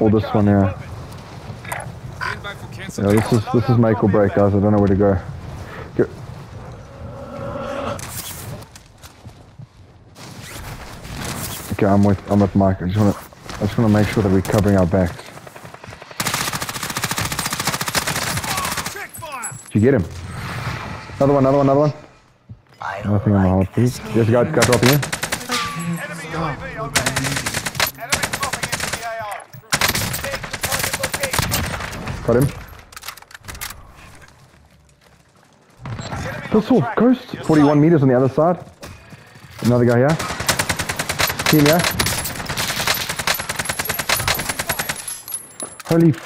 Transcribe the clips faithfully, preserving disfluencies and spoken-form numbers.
or this one here. Yeah, this is this is make or break, guys. I don't know where to go. Go. Okay, I'm with I'm with Mike. I just wanna I just wanna make sure that we're covering our backs. Did you get him? Another one, another one, another one. Nothing on the whole piece. There's a guy, guy dropping in. Enemy U A V overhead. Enemy dropping into the A O. Take the target location. Got him. Pistol, ghost. forty-one meters on the other side. Another guy here. Team here. Holy f...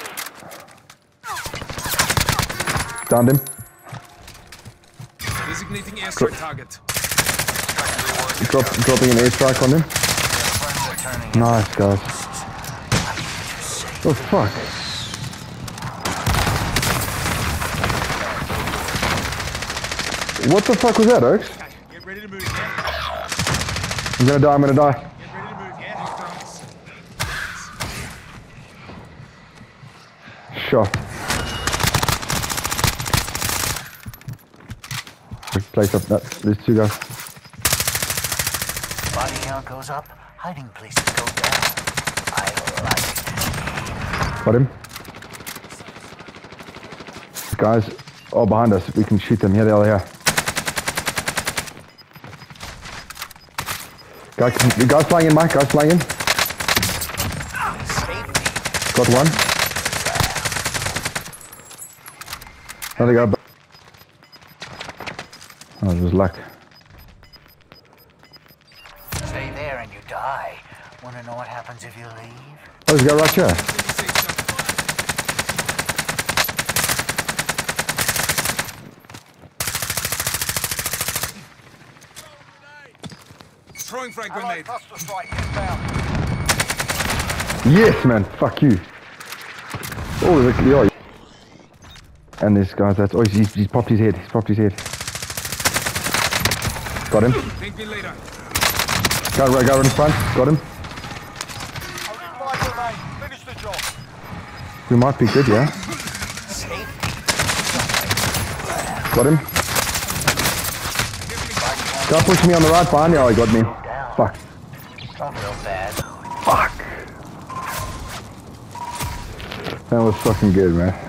Downed him. Designating airstrike target. Drop, dropping an airstrike on him. Nice, guys. Oh, fuck. What the fuck was that, Oaks? Get ready to move, yeah? I'm gonna die, I'm gonna die. Get ready to move, yeah? Shot. Place up, no, there's two guys. Body count goes up, hiding places go down. I like it. Got him. Guys, all behind us. We can shoot them. Here they are. Here. Guys, the guys flying in, Mike. Guys flying in. Got one. Another guy. Oh, it was luck. Stay there and you die. Wanna know what happens if you leave? Oh, there's a guy right here. Throwing frag Allied grenade. cluster strike inbound. Yes, man. Fuck you. Oh, look, yeah. And this guy, that's oh, he's, he's popped his head. He's popped his head. Got him. Thank me later. Guy right, guy in front. Got him. Only five remain. Finish the job. We might be good, yeah. Got him. Guy pushing me on the right behind you. Oh, he got me. Fuck. Don't feel bad. Fuck. That was fucking good, man.